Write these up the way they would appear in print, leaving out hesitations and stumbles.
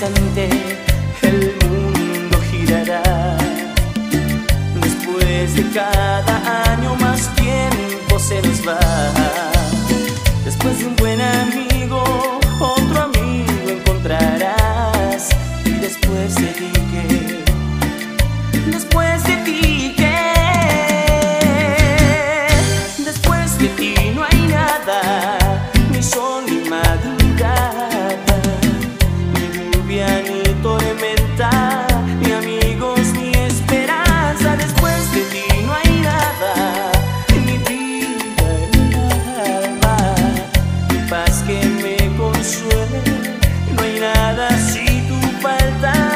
instante el mundo girará. Después de cada año más tiempo se nos va. Después de un buen amigo, otro amigo encontrarás. Y después de ti, ¿qué? Después de ti, ¿qué? Después de ti no hay nada, ni sol ni madrugada, ni lluvia ni tormenta, ni amigos ni esperanza. Después de ti no hay nada, ni vida en el alma, ni paz que me consuele. No hay nada si tú faltas.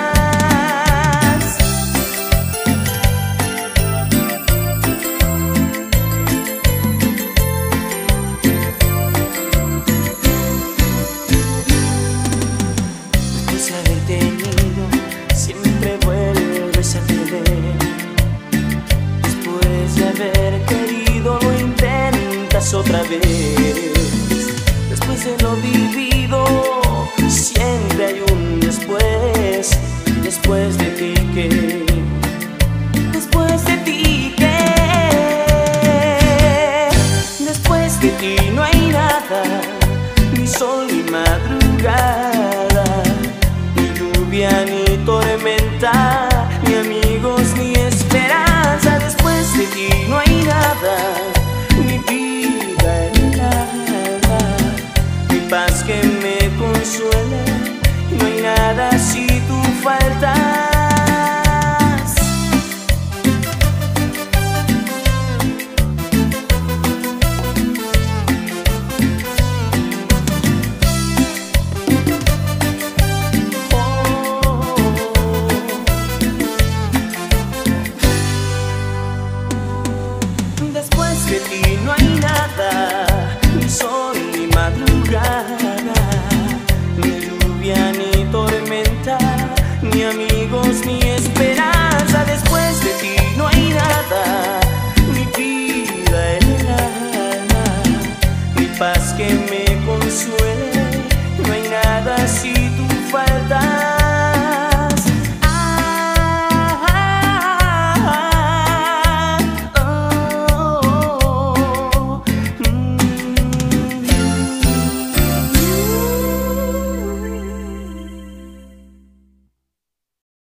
Después de haber tenido, siempre vuelves a perder. Después de haber querido, lo intentas otra vez. Después de lo vivido,